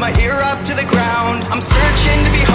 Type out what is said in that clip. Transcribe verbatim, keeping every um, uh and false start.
my ear up to the ground. I'm searching to be